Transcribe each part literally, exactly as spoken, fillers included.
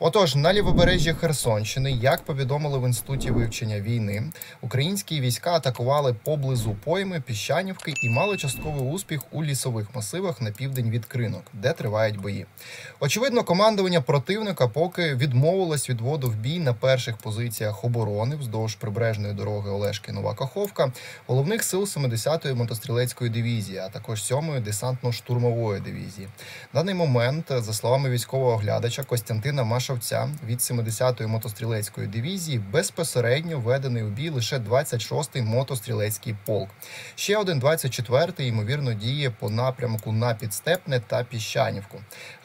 Отож, на лівобережжі Херсонщини, як повідомили в Інституті вивчення війни, українські війська атакували поблизу Пойми, Піщанівки і мали частковий успіх у лісових масивах на південь від Кринок, де тривають бої. Очевидно, командування противника поки відмовилось від вводу в бій на перших позиціях оборони вздовж прибережної дороги Олешки-Нова Каховка головних сил сімдесятої мотострілецької дивізії, а також сьомої десантно-штурмової дивізії. На даний момент, за словами військового оглядача Костянтина Машовця, від сімдесятої мотострілецької дивізії безпосередньо введений у бій лише двадцять шостий мотострілецький полк. Ще один двадцять четвертий, ймовірно, діє по напрямку на Підстепне та Піщанівку.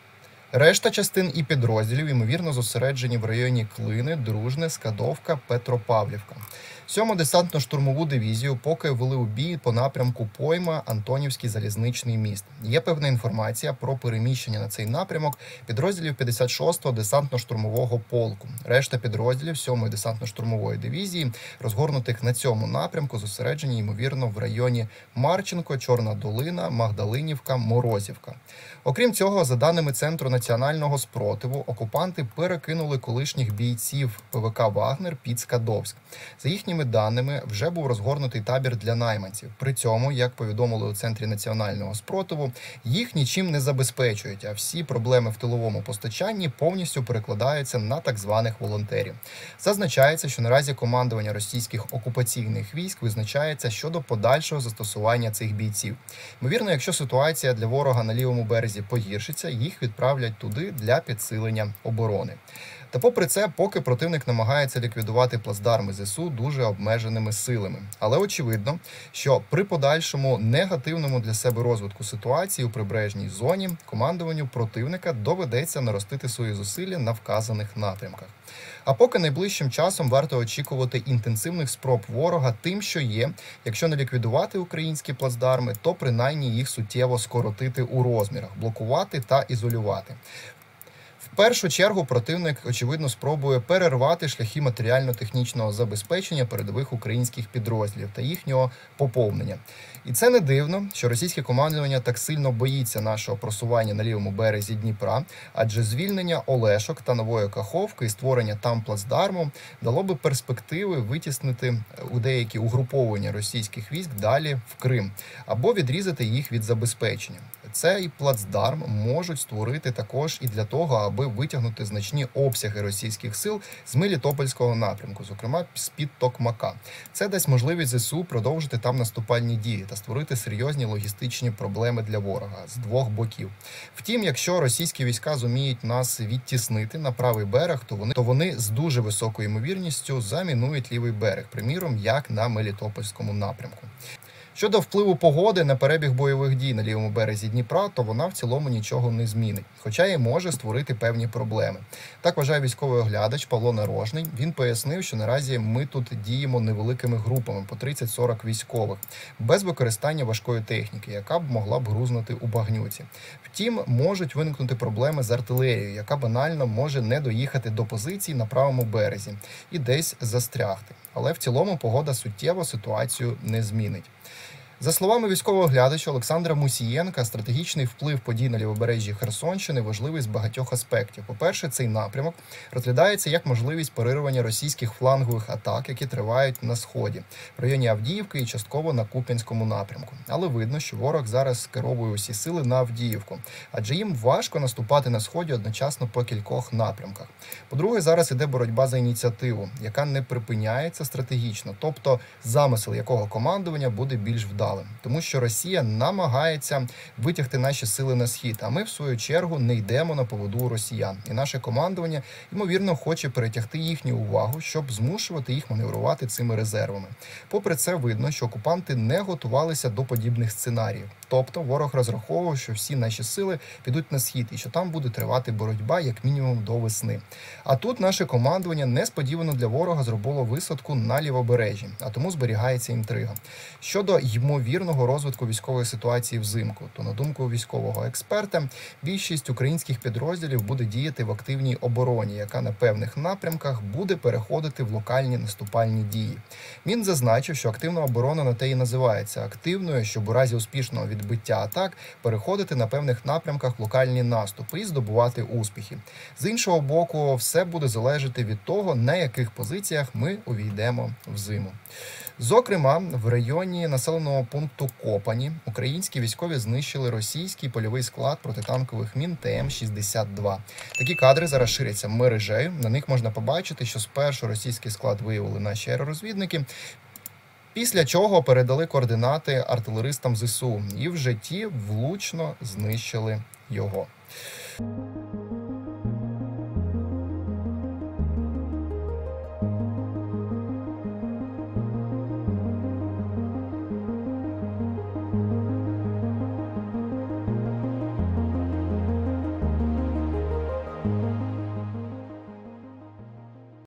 Решта частин і підрозділів, ймовірно, зосереджені в районі Клини, Дружне, Скадовка, Петропавлівка. Сьому десантно-штурмову дивізію поки ввели у бій по напрямку Пойма, Антонівський залізничний міст. Є певна інформація про переміщення на цей напрямок підрозділів п'ятдесят шостого десантно-штурмового полку. Решта підрозділів сьомої десантно-штурмової дивізії, розгорнутих на цьому напрямку, зосереджені, ймовірно, в районі Марченко, Чорна Долина, Магдалинівка, Морозівка. Окрім цього, за даними Центру національного спротиву, окупанти перекинули колишніх бійців ПВК «Вагнер» під Скадовськ. За їхніми даними, вже був розгорнутий табір для найманців. При цьому, як повідомили у Центрі національного спротиву, їх нічим не забезпечують, а всі проблеми в тиловому постачанні повністю перекладаються на так званих волонтерів. Зазначається, що наразі командування російських окупаційних військ визначається щодо подальшого застосування цих бійців. Ймовірно, якщо ситуація для ворога на лівому березі погіршиться, їх відправлять туди для підсилення оборони. Та попри це, поки противник намагається ліквідувати плацдарми ЗСУ дуже обмеженими силами. Але очевидно, що при подальшому негативному для себе розвитку ситуації у прибережній зоні командуванню противника доведеться наростити свої зусилля на вказаних напрямках. А поки найближчим часом варто очікувати інтенсивних спроб ворога тим, що є, якщо не ліквідувати українські плацдарми, то принаймні їх суттєво скоротити у розмірах, блокувати та ізолювати. В першу чергу противник, очевидно, спробує перервати шляхи матеріально-технічного забезпечення передових українських підрозділів та їхнього поповнення. І це не дивно, що російське командування так сильно боїться нашого просування на лівому березі Дніпра, адже звільнення Олешок та Нової Каховки і створення там плацдарму дало би перспективи витіснити у деякі угруповання російських військ далі в Крим, або відрізати їх від забезпечення. Цей плацдарм можуть створити також і для того, аби витягнути значні обсяги російських сил з Мелітопольського напрямку, зокрема з-під Токмака. Це дасть можливість ЗСУ продовжити там наступальні дії та створити серйозні логістичні проблеми для ворога з двох боків. Втім, якщо російські війська зуміють нас відтіснити на правий берег, то вони, то вони з дуже високою ймовірністю замінують лівий берег, приміром, як на Мелітопольському напрямку. Щодо впливу погоди на перебіг бойових дій на лівому березі Дніпра, то вона в цілому нічого не змінить, хоча і може створити певні проблеми. Так вважає військовий оглядач Павло Нарожний. Він пояснив, що наразі ми тут діємо невеликими групами по тридцять-сорок військових, без використання важкої техніки, яка б могла б грузнути у багнюці. Втім, можуть виникнути проблеми з артилерією, яка банально може не доїхати до позицій на правому березі і десь застрягти. Але в цілому погода суттєво ситуацію не змінить. За словами військового оглядача Олександра Мусієнка, стратегічний вплив подій на лівобережжі Херсонщини важливий з багатьох аспектів. По-перше, цей напрямок розглядається як можливість перервання російських флангових атак, які тривають на Сході, в районі Авдіївки і частково на Куп'янському напрямку. Але видно, що ворог зараз скеровує усі сили на Авдіївку, адже їм важко наступати на Сході одночасно по кількох напрямках. По-друге, зараз іде боротьба за ініціативу, яка не припиняється стратегічно, тобто замисел якого командування буде більш вдалим. Тому що Росія намагається витягти наші сили на схід, а ми, в свою чергу, не йдемо на поводу у росіян. І наше командування, ймовірно, хоче перетягти їхню увагу, щоб змушувати їх маневрувати цими резервами. Попри це, видно, що окупанти не готувалися до подібних сценаріїв. Тобто ворог розраховував, що всі наші сили підуть на схід і що там буде тривати боротьба як мінімум до весни. А тут наше командування несподівано для ворога зробило висадку на лівобережжі, а тому зберігається інтрига. Щодо ймовірності ймовірного розвитку військової ситуації взимку, то, на думку військового експерта, більшість українських підрозділів буде діяти в активній обороні, яка на певних напрямках буде переходити в локальні наступальні дії. Він зазначив, що активна оборона на те і називається активною, щоб у разі успішного відбиття атак переходити на певних напрямках в локальні наступи і здобувати успіхи. З іншого боку, все буде залежати від того, на яких позиціях ми увійдемо в зиму. Зокрема, в районі населеного пункту Копані українські військові знищили російський польовий склад протитанкових мін Т М шістдесят два. Такі кадри зараз ширяться мережею. На них можна побачити, що спершу російський склад виявили наші аеророзвідники, після чого передали координати артилеристам З С У і вже ті влучно знищили його.